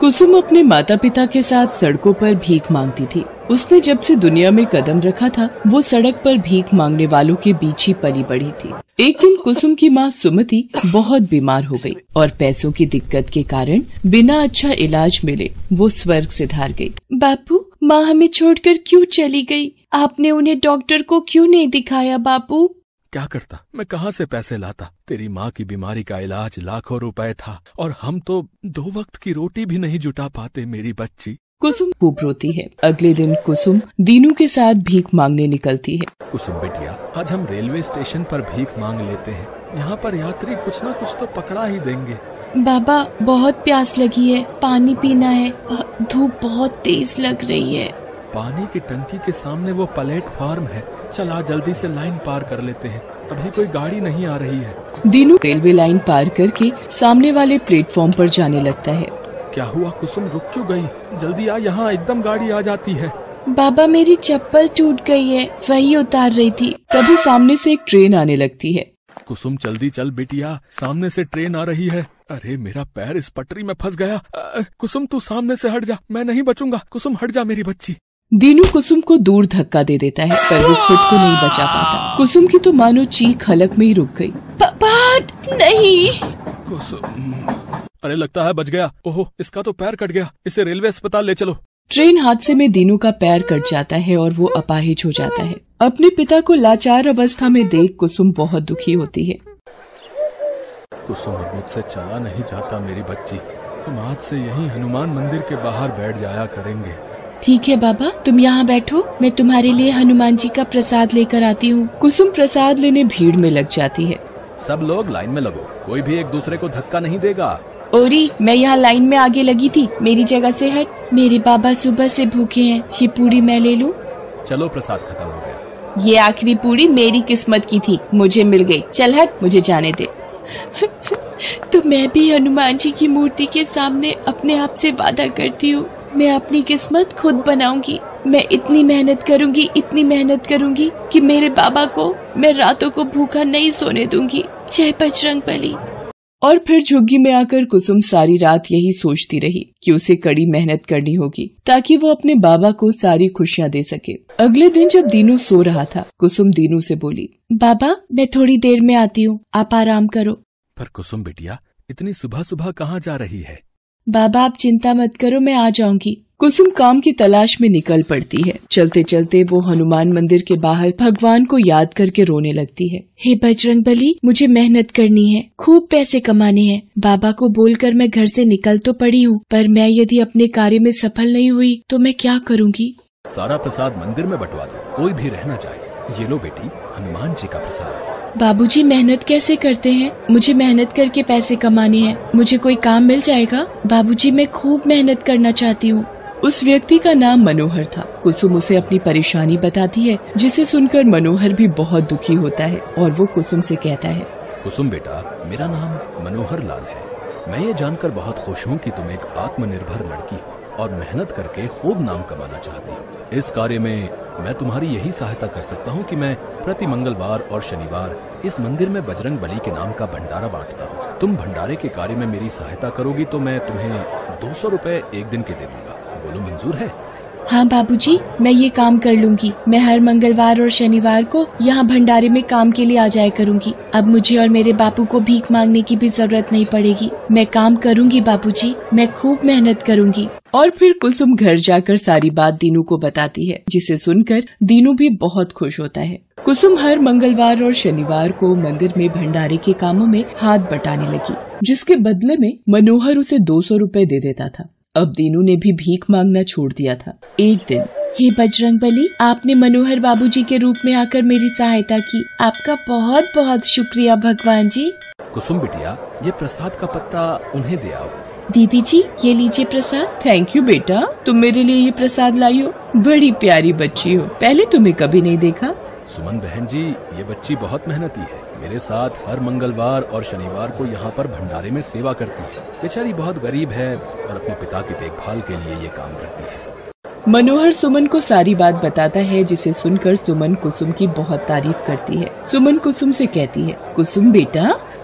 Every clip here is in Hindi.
कुसुम अपने माता पिता के साथ सड़कों पर भीख मांगती थी। उसने जब से दुनिया में कदम रखा था, वो सड़क पर भीख मांगने वालों के बीच ही पली बढ़ी थी। एक दिन कुसुम की माँ सुमति बहुत बीमार हो गई और पैसों की दिक्कत के कारण बिना अच्छा इलाज मिले वो स्वर्ग से धार गई। बापू, माँ हमें छोड़कर क्यों चली गई? आपने उन्हें डॉक्टर को क्यों नहीं दिखाया बापू? क्या करता, मैं कहाँ से पैसे लाता? तेरी माँ की बीमारी का इलाज लाखों रुपए था और हम तो 2 वक्त की रोटी भी नहीं जुटा पाते मेरी बच्ची। कुसुम खूब रोती है। अगले दिन कुसुम दीनू के साथ भीख मांगने निकलती है। कुसुम बिटिया, आज हम रेलवे स्टेशन पर भीख मांग लेते हैं। यहाँ पर यात्री कुछ न कुछ तो पकड़ा ही देंगे। बाबा, बहुत प्यास लगी है, पानी पीना है। धूप बहुत तेज लग रही है। पानी की टंकी के सामने वो प्लेटफॉर्म है, चला जल्दी से लाइन पार कर लेते हैं, अभी कोई गाड़ी नहीं आ रही है। दीनू रेलवे लाइन पार करके सामने वाले प्लेटफॉर्म पर जाने लगता है। क्या हुआ कुसुम, रुक क्यों गई? जल्दी आ, यहाँ एकदम गाड़ी आ जाती है। बाबा, मेरी चप्पल टूट गई है, वही उतार रही थी। तभी सामने से एक ट्रेन आने लगती है। कुसुम जल्दी चल बेटिया, सामने से ट्रेन आ रही है। अरे मेरा पैर इस पटरी में फंस गया। कुसुम तू सामने से हट जा, मैं नहीं बचूंगा। कुसुम हट जा मेरी बच्ची। दीनू कुसुम को दूर धक्का दे देता है, पर वो खुद को नहीं बचा पाता। कुसुम की तो मानो चीख हलक में ही रुक गई। पापा नहीं। कुसुम, अरे लगता है बच गया। ओहो, इसका तो पैर कट गया, इसे रेलवे अस्पताल ले चलो। ट्रेन हादसे में दीनू का पैर कट जाता है और वो अपाहिज हो जाता है। अपने पिता को लाचार अवस्था में देख कुसुम बहुत दुखी होती है। कुसुम, मुझसे चला नहीं जाता मेरी बच्ची। हम आज से यहीं हनुमान मंदिर के बाहर बैठ जाया करेंगे। ठीक है बाबा, तुम यहाँ बैठो, मैं तुम्हारे लिए हनुमान जी का प्रसाद लेकर आती हूँ। कुसुम प्रसाद लेने भीड़ में लग जाती है। सब लोग लाइन में लगो, कोई भी एक दूसरे को धक्का नहीं देगा। ओरी, मैं यहाँ लाइन में आगे लगी थी, मेरी जगह से हट। मेरे बाबा सुबह से भूखे हैं, ये पूरी मैं ले लूँ? चलो, प्रसाद खत्म हो गया। ये आखिरी पूरी मेरी किस्मत की थी, मुझे मिल गई। चल हट, मुझे जाने दे। तो मैं भी हनुमान जी की मूर्ति के सामने अपने आप से वादा करती हूँ, मैं अपनी किस्मत खुद बनाऊंगी। मैं इतनी मेहनत करूंगी कि मेरे बाबा को मैं रातों को भूखा नहीं सोने दूंगी। जय बजरंगबली। और फिर झुग्गी में आकर कुसुम सारी रात यही सोचती रही कि उसे कड़ी मेहनत करनी होगी ताकि वो अपने बाबा को सारी खुशियाँ दे सके। अगले दिन जब दीनू सो रहा था, कुसुम दीनू से बोली, बाबा मैं थोड़ी देर में आती हूँ, आप आराम करो। पर कुसुम बिटिया, इतनी सुबह सुबह कहाँ जा रही है? बाबा आप चिंता मत करो, मैं आ जाऊंगी। कुसुम काम की तलाश में निकल पड़ती है। चलते चलते वो हनुमान मंदिर के बाहर भगवान को याद करके रोने लगती है। हे बजरंगबली, मुझे मेहनत करनी है, खूब पैसे कमाने हैं। बाबा को बोलकर मैं घर से निकल तो पड़ी हूँ, पर मैं यदि अपने कार्य में सफल नहीं हुई तो मैं क्या करूँगी? सारा प्रसाद मंदिर में बंटवा दो, कोई भी रह न जाए। ये लो बेटी, हनुमान जी का प्रसाद। बाबूजी मेहनत कैसे करते हैं? मुझे मेहनत करके पैसे कमाने हैं, मुझे कोई काम मिल जाएगा? बाबूजी मैं खूब मेहनत करना चाहती हूँ। उस व्यक्ति का नाम मनोहर था। कुसुम उसे अपनी परेशानी बताती है, जिसे सुनकर मनोहर भी बहुत दुखी होता है और वो कुसुम से कहता है, कुसुम बेटा, मेरा नाम मनोहर लाल है। मैं ये जानकर बहुत खुश हूँ कि तुम एक आत्मनिर्भर लड़की हो और मेहनत करके खूब नाम कमाना चाहती हो। इस कार्य में मैं तुम्हारी यही सहायता कर सकता हूँ कि मैं प्रति मंगलवार और शनिवार इस मंदिर में बजरंग बली के नाम का भंडारा बांटता हूँ। तुम भंडारे के कार्य में मेरी सहायता करोगी तो मैं तुम्हें 200 रुपए एक दिन के दे दूंगा। बोलो मंजूर है? हाँ बाबूजी, मैं ये काम कर लूंगी। मैं हर मंगलवार और शनिवार को यहाँ भंडारे में काम के लिए आ जाया करूँगी। अब मुझे और मेरे बापू को भीख मांगने की भी जरूरत नहीं पड़ेगी। मैं काम करूँगी बाबूजी, मैं खूब मेहनत करूँगी। और फिर कुसुम घर जाकर सारी बात दीनू को बताती है, जिसे सुनकर दीनू भी बहुत खुश होता है। कुसुम हर मंगलवार और शनिवार को मंदिर में भंडारे के कामों में हाथ बटाने लगी, जिसके बदले में मनोहर उसे 200 रुपए दे देता था। अब दीनू ने भी भीख मांगना छोड़ दिया था। एक दिन, हे बजरंगबली, आपने मनोहर बाबूजी के रूप में आकर मेरी सहायता की, आपका बहुत बहुत शुक्रिया भगवान जी। कुसुम बिटिया, ये प्रसाद का पत्ता उन्हें दे आओ। दीदी जी, ये लीजिए प्रसाद। थैंक यू बेटा, तुम मेरे लिए ये प्रसाद लाई हो। बड़ी प्यारी बच्ची हो, पहले तुम्हें कभी नहीं देखा। सुमन बहन जी, ये बच्ची बहुत मेहनती है। मेरे साथ हर मंगलवार और शनिवार को यहाँ पर भंडारे में सेवा करती है। बेचारी बहुत गरीब है और अपने पिता की देखभाल के लिए ये काम करती है। मनोहर सुमन को सारी बात बताता है, जिसे सुनकर सुमन कुसुम की बहुत तारीफ करती है। सुमन कुसुम से कहती है, कुसुम बेटा,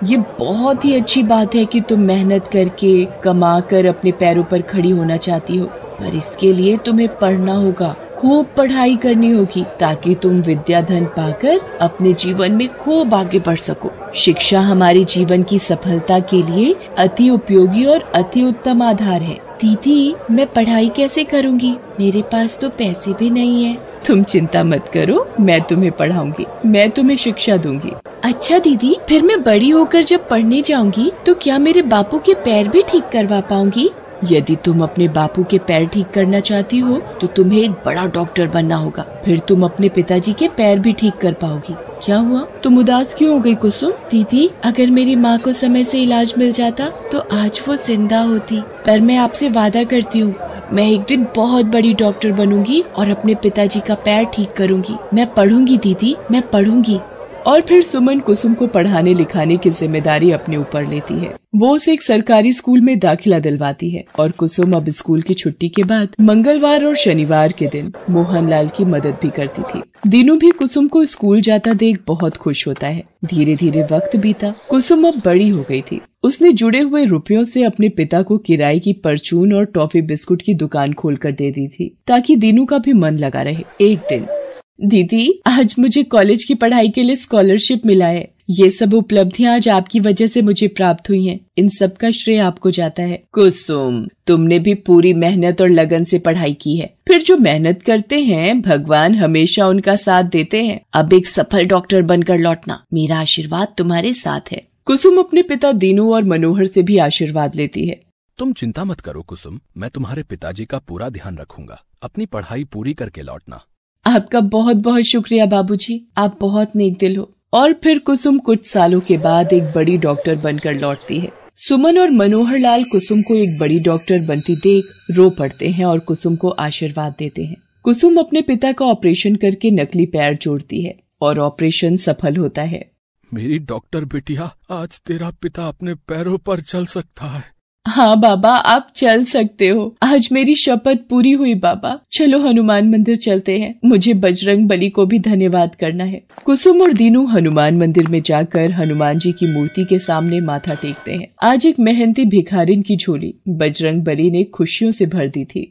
ये बहुत ही अच्छी बात है कि तुम मेहनत करके कमा कर अपने पैरों पर खड़ी होना चाहती हो, पर इसके लिए तुम्हें पढ़ना होगा, खूब पढ़ाई करनी होगी ताकि तुम विद्या धन पाकर अपने जीवन में खूब आगे बढ़ सको। शिक्षा हमारे जीवन की सफलता के लिए अति उपयोगी और अति उत्तम आधार है। दीदी, मैं पढ़ाई कैसे करूँगी? मेरे पास तो पैसे भी नहीं है। तुम चिंता मत करो, मैं तुम्हें पढ़ाऊंगी, मैं तुम्हें शिक्षा दूंगी। अच्छा दीदी, फिर मैं बड़ी होकर जब पढ़ने जाऊंगी तो क्या मेरे बापू के पैर भी ठीक करवा पाऊंगी? यदि तुम अपने बापू के पैर ठीक करना चाहती हो तो तुम्हें एक बड़ा डॉक्टर बनना होगा, फिर तुम अपने पिताजी के पैर भी ठीक कर पाओगी। क्या हुआ, तुम उदास क्यों हो गई कुसुम? दीदी, अगर मेरी माँ को समय से इलाज मिल जाता तो आज वो जिंदा होती, पर मैं आपसे वादा करती हूँ मैं एक दिन बहुत बड़ी डॉक्टर बनूंगी और अपने पिताजी का पैर ठीक करूंगी। मैं पढ़ूंगी दीदी, मैं पढ़ूंगी। और फिर सुमन कुसुम को पढ़ाने लिखाने की जिम्मेदारी अपने ऊपर लेती है। वो उसे एक सरकारी स्कूल में दाखिला दिलवाती है और कुसुम अब स्कूल की छुट्टी के बाद मंगलवार और शनिवार के दिन मोहनलाल की मदद भी करती थी। दीनू भी कुसुम को स्कूल जाता देख बहुत खुश होता है। धीरे धीरे वक्त बीता। कुसुम अब बड़ी हो गई थी। उसने जुड़े हुए रुपयों से अपने पिता को किराए की परचून और टॉफी बिस्कुट की दुकान खोलकर दे दी थी ताकि दीनू का भी मन लगा रहे। एक दिन, दीदी, आज मुझे कॉलेज की पढ़ाई के लिए स्कॉलरशिप मिला है। ये सब उपलब्धियां आज आपकी वजह से मुझे प्राप्त हुई हैं। इन सब का श्रेय आपको जाता है। कुसुम, तुमने भी पूरी मेहनत और लगन से पढ़ाई की है। फिर जो मेहनत करते हैं भगवान हमेशा उनका साथ देते हैं। अब एक सफल डॉक्टर बनकर लौटना। मेरा आशीर्वाद तुम्हारे साथ है। कुसुम अपने पिता दीनू और मनोहर से भी आशीर्वाद लेती है। तुम चिंता मत करो कुसुम, मैं तुम्हारे पिताजी का पूरा ध्यान रखूंगा। अपनी पढ़ाई पूरी करके लौटना। आपका बहुत बहुत शुक्रिया बाबूजी, आप बहुत नेक दिल हो। और फिर कुसुम कुछ सालों के बाद एक बड़ी डॉक्टर बनकर लौटती है। सुमन और मनोहर लाल कुसुम को एक बड़ी डॉक्टर बनती देख रो पड़ते हैं और कुसुम को आशीर्वाद देते हैं। कुसुम अपने पिता का ऑपरेशन करके नकली पैर जोड़ती है और ऑपरेशन सफल होता है। मेरी डॉक्टर बिटिया, आज तेरा पिता अपने पैरों पर चल सकता है। हाँ बाबा, आप चल सकते हो। आज मेरी शपथ पूरी हुई बाबा। चलो हनुमान मंदिर चलते हैं। मुझे बजरंग बली को भी धन्यवाद करना है। कुसुम और दीनू हनुमान मंदिर में जाकर हनुमान जी की मूर्ति के सामने माथा टेकते हैं। आज एक मेहनती भिखारिन की झोली बजरंग बली ने खुशियों से भर दी थी।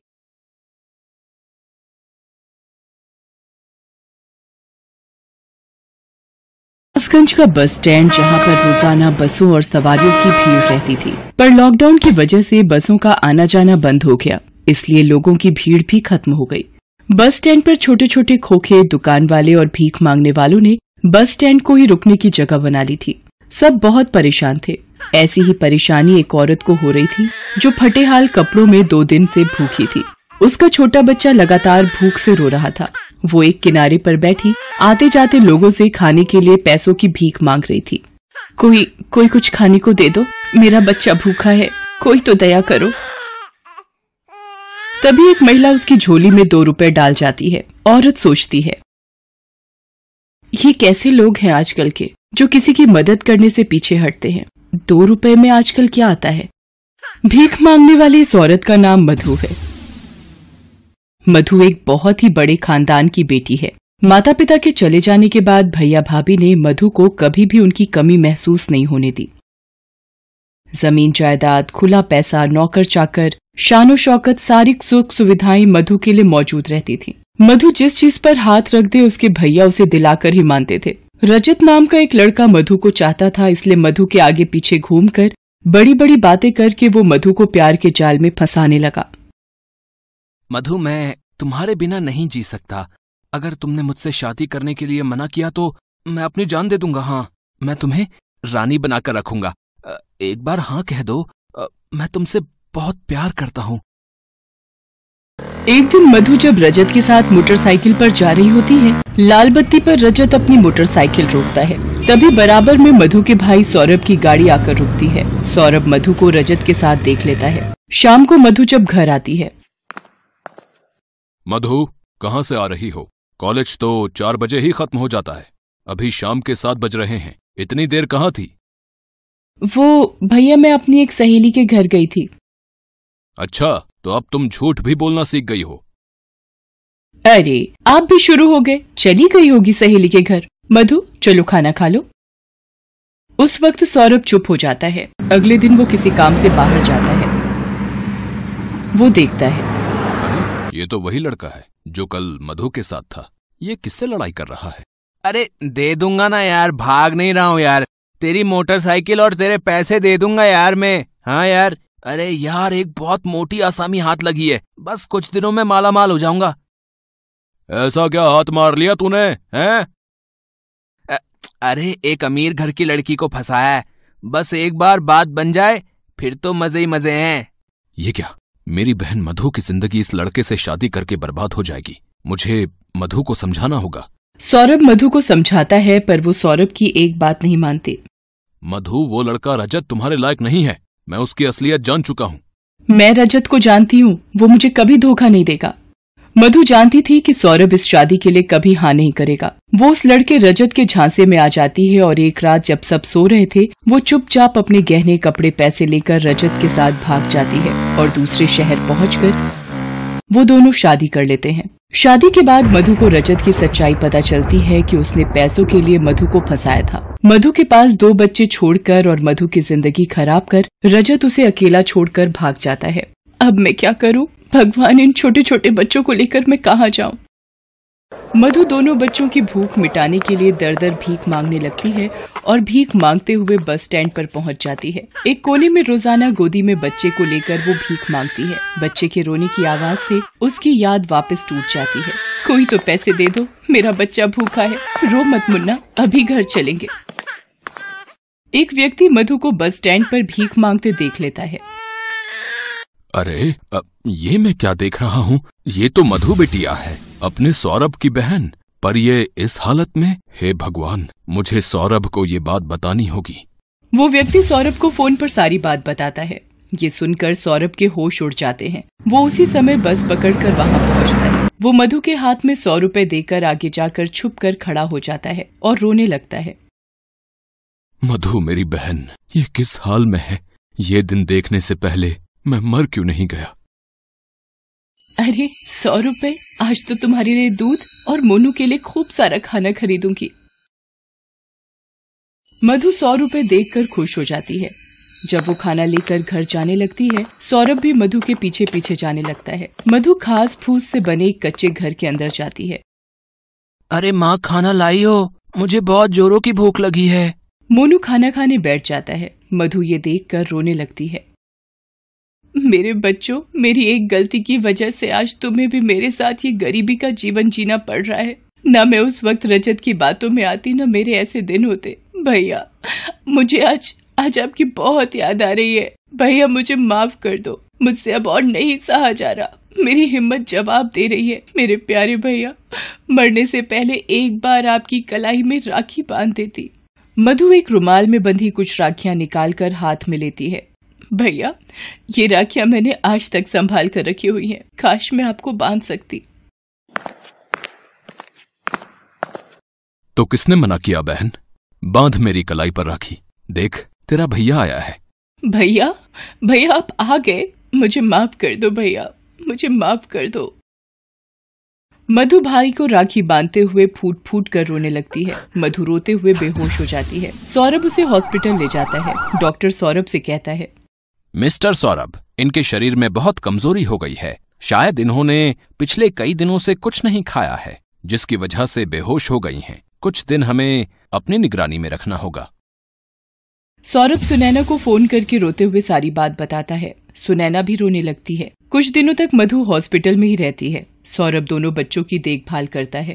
हसगंज का बस स्टैंड, जहां पर रोजाना बसों और सवारियों की भीड़ रहती थी, पर लॉकडाउन की वजह से बसों का आना जाना बंद हो गया, इसलिए लोगों की भीड़ भी खत्म हो गई। बस स्टैंड पर छोटे छोटे खोखे, दुकान वाले और भीख मांगने वालों ने बस स्टैंड को ही रुकने की जगह बना ली थी। सब बहुत परेशान थे। ऐसी ही परेशानी एक औरत को हो रही थी जो फटे हाल कपड़ों में 2 दिन से भूखी थी। उसका छोटा बच्चा लगातार भूख से रो रहा था। वो एक किनारे पर बैठी आते जाते लोगों से खाने के लिए पैसों की भीख मांग रही थी। कोई कुछ खाने को दे दो, मेरा बच्चा भूखा है, कोई तो दया करो। तभी एक महिला उसकी झोली में 2 रुपए डाल जाती है। औरत सोचती है, ये कैसे लोग हैं आजकल के जो किसी की मदद करने से पीछे हटते हैं। 2 रुपए में आजकल क्या आता है। भीख मांगने वाली इस औरत का नाम मधु है। मधु एक बहुत ही बड़े खानदान की बेटी है। माता पिता के चले जाने के बाद भैया भाभी ने मधु को कभी भी उनकी कमी महसूस नहीं होने दी। जमीन जायदाद, खुला पैसा, नौकर चाकर, शानो शौकत, सारी सुख सुविधाएं मधु के लिए मौजूद रहती थी। मधु जिस चीज पर हाथ रख दे उसके भैया उसे दिलाकर ही मानते थे। रजत नाम का एक लड़का मधु को चाहता था, इसलिए मधु के आगे पीछे घूमकर बड़ी बड़ी बातें करके वो मधु को प्यार के जाल में फंसाने लगा। मधु, मैं तुम्हारे बिना नहीं जी सकता। अगर तुमने मुझसे शादी करने के लिए मना किया तो मैं अपनी जान दे दूंगा। हाँ, मैं तुम्हें रानी बनाकर रखूंगा। एक बार हाँ कह दो, मैं तुमसे बहुत प्यार करता हूँ। एक दिन मधु जब रजत के साथ मोटरसाइकिल पर जा रही होती है, लाल बत्ती पर रजत अपनी मोटरसाइकिल रोकता है। तभी बराबर में मधु के भाई सौरभ की गाड़ी आकर रुकती है। सौरभ मधु को रजत के साथ देख लेता है। शाम को मधु जब घर आती है, मधु, कहाँ से आ रही हो? कॉलेज तो 4 बजे ही खत्म हो जाता है। अभी शाम के 7 बज रहे हैं। इतनी देर कहाँ थी? वो भैया, मैं अपनी एक सहेली के घर गई थी। अच्छा, तो अब तुम झूठ भी बोलना सीख गई हो। अरे, आप भी शुरू हो गए। चली गई होगी सहेली के घर। मधु, चलो खाना खा लो। उस वक्त सौरभ चुप हो जाता है। अगले दिन वो किसी काम से बाहर जाता है। वो देखता है, अरे ये तो वही लड़का है जो कल मधु के साथ था। ये किससे लड़ाई कर रहा है? अरे दे दूंगा ना यार, भाग नहीं रहा हूँ यार। तेरी मोटरसाइकिल और तेरे पैसे दे दूंगा यार मैं। हाँ यार। अरे यार एक बहुत मोटी आसामी हाथ लगी है, बस कुछ दिनों में माला माल हो जाऊंगा। ऐसा क्या हाथ मार लिया तूने हैं? अरे एक अमीर घर की लड़की को फंसाया है, बस एक बार बात बन जाए फिर तो मजे ही मजे हैं। ये क्या? मेरी बहन मधु की जिंदगी इस लड़के से शादी करके बर्बाद हो जाएगी। मुझे मधु को समझाना होगा। सौरभ मधु को समझाता है पर वो सौरभ की एक बात नहीं मानती। मधु, वो लड़का रजत तुम्हारे लायक नहीं है। मैं उसकी असलियत जान चुका हूँ। मैं रजत को जानती हूँ, वो मुझे कभी धोखा नहीं देगा। मधु जानती थी कि सौरभ इस शादी के लिए कभी हाँ नहीं करेगा। वो उस लड़के रजत के झांसे में आ जाती है और एक रात जब सब सो रहे थे, वो चुपचाप अपने गहने कपड़े पैसे लेकर रजत के साथ भाग जाती है और दूसरे शहर पहुंचकर वो दोनों शादी कर लेते हैं। शादी के बाद मधु को रजत की सच्चाई पता चलती है कि उसने पैसों के लिए मधु को फंसाया था। मधु के पास 2 बच्चे छोड़कर और मधु की जिंदगी खराब कर रजत उसे अकेला छोड़कर भाग जाता है। अब मैं क्या करूं? भगवान, इन छोटे छोटे बच्चों को लेकर मैं कहाँ जाऊं? मधु दोनों बच्चों की भूख मिटाने के लिए दर दर भीख मांगने लगती है और भीख मांगते हुए बस स्टैंड पर पहुंच जाती है। एक कोने में रोजाना गोदी में बच्चे को लेकर वो भीख मांगती है। बच्चे के रोने की आवाज से उसकी याद वापस टूट जाती है। कोई तो पैसे दे दो, मेरा बच्चा भूखा है। रो मत मुन्ना, अभी घर चलेंगे। एक व्यक्ति मधु को बस स्टैंड पर भीख मांगते देख लेता है। अरे ये मैं क्या देख रहा हूँ? ये तो मधु बिटिया है, अपने सौरभ की बहन। पर ये इस हालत में? हे भगवान, मुझे सौरभ को ये बात बतानी होगी। वो व्यक्ति सौरभ को फोन पर सारी बात बताता है। ये सुनकर सौरभ के होश उड़ जाते हैं। वो उसी समय बस पकड़कर वहाँ पहुँचता है। वो मधु के हाथ में 100 रुपए देकर आगे जाकर छुपकर खड़ा हो जाता है और रोने लगता है। मधु मेरी बहन, ये किस हाल में है? ये दिन देखने से पहले मैं मर क्यों नहीं गया? अरे 100 रुपए, आज तो तुम्हारे लिए दूध और मोनू के लिए खूब सारा खाना खरीदूंगी। मधु 100 रुपए देखकर खुश हो जाती है। जब वो खाना लेकर घर जाने लगती है, सौरभ भी मधु के पीछे पीछे जाने लगता है। मधु घास फूस से बने एक कच्चे घर के अंदर जाती है। अरे माँ, खाना लाई हो, मुझे बहुत जोरों की भूख लगी है। मोनू खाना खाने बैठ जाता है। मधु ये देखकर रोने लगती है। मेरे बच्चों, मेरी एक गलती की वजह से आज तुम्हें भी मेरे साथ ये गरीबी का जीवन जीना पड़ रहा है। ना मैं उस वक्त रजत की बातों में आती, ना मेरे ऐसे दिन होते। भैया, मुझे आज आपकी बहुत याद आ रही है। भैया मुझे माफ कर दो, मुझसे अब और नहीं सहा जा रहा। मेरी हिम्मत जवाब दे रही है। मेरे प्यारे भैया, मरने से पहले एक बार आपकी कलाई में राखी बांध देती। मधु एक रुमाल में बंधी कुछ राखियां निकालकर हाथ में लेती है। भैया, ये राखियां मैंने आज तक संभाल कर रखी हुई हैं। काश मैं आपको बांध सकती। तो किसने मना किया बहन? बांध मेरी कलाई पर राखी। देख, तेरा भैया आया है। भैया, भैया आप आ गए। मुझे माफ कर दो भैया, मुझे माफ कर दो। मधु भाई को राखी बांधते हुए फूट फूट कर रोने लगती है। मधु रोते हुए बेहोश हो जाती है। सौरभ उसे हॉस्पिटल ले जाता है। डॉक्टर सौरभ से कहता है, मिस्टर सौरभ, इनके शरीर में बहुत कमजोरी हो गई है। शायद इन्होंने पिछले कई दिनों से कुछ नहीं खाया है, जिसकी वजह से बेहोश हो गई हैं। कुछ दिन हमें अपनी निगरानी में रखना होगा। सौरभ सुनैना को फोन करके रोते हुए सारी बात बताता है। सुनैना भी रोने लगती है। कुछ दिनों तक मधु हॉस्पिटल में ही रहती है। सौरभ दोनों बच्चों की देखभाल करता है।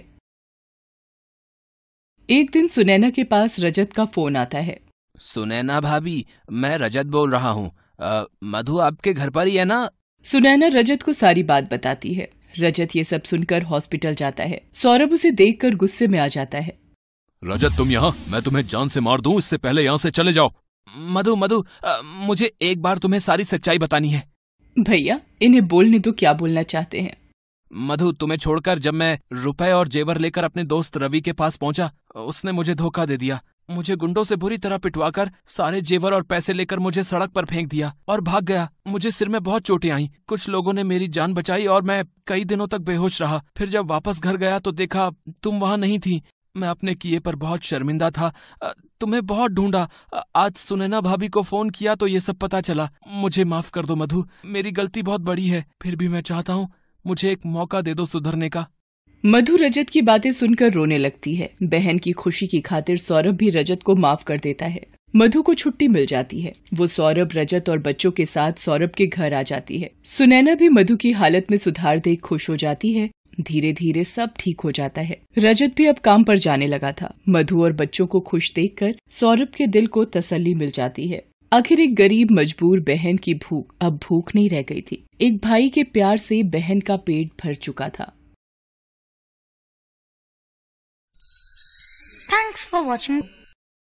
एक दिन सुनैना के पास रजत का फोन आता है। सुनैना भाभी, मैं रजत बोल रहा हूँ। मधु आपके घर पर ही है ना? सुनैना रजत को सारी बात बताती है। रजत ये सब सुनकर हॉस्पिटल जाता है। सौरभ उसे देखकर गुस्से में आ जाता है। रजत, तुम यहाँ? मैं तुम्हें जान से मार दूं, इससे पहले यहाँ से चले जाओ। मधु, मुझे एक बार तुम्हें सारी सच्चाई बतानी है। भैया, इन्हें बोलने दो, क्या बोलना चाहते हैं। मधु, तुम्हें छोड़कर जब मैं रुपए और जेवर लेकर अपने दोस्त रवि के पास पहुंचा, उसने मुझे धोखा दे दिया। मुझे गुंडों से बुरी तरह पिटवाकर सारे जेवर और पैसे लेकर मुझे सड़क पर फेंक दिया और भाग गया। मुझे सिर में बहुत चोटें आई। कुछ लोगों ने मेरी जान बचाई और मैं कई दिनों तक बेहोश रहा। फिर जब वापस घर गया तो देखा तुम वहाँ नहीं थी। मैं अपने किए पर बहुत शर्मिंदा था। तुम्हें बहुत ढूंढा। आज सुनैना भाभी को फोन किया तो ये सब पता चला। मुझे माफ कर दो मधु, मेरी गलती बहुत बड़ी है। फिर भी मैं चाहता हूँ मुझे एक मौका दे दो सुधरने का। मधु रजत की बातें सुनकर रोने लगती है। बहन की खुशी की खातिर सौरभ भी रजत को माफ कर देता है। मधु को छुट्टी मिल जाती है। वो सौरभ, रजत और बच्चों के साथ सौरभ के घर आ जाती है। सुनैना भी मधु की हालत में सुधार देख खुश हो जाती है। धीरे धीरे सब ठीक हो जाता है। रजत भी अब काम पर जाने लगा था। मधु और बच्चों को खुश देखकर सौरभ के दिल को तसल्ली मिल जाती है। आखिर एक गरीब मजबूर बहन की भूख अब भूख नहीं रह गई थी। एक भाई के प्यार से बहन का पेट भर चुका था। Thanks for watching.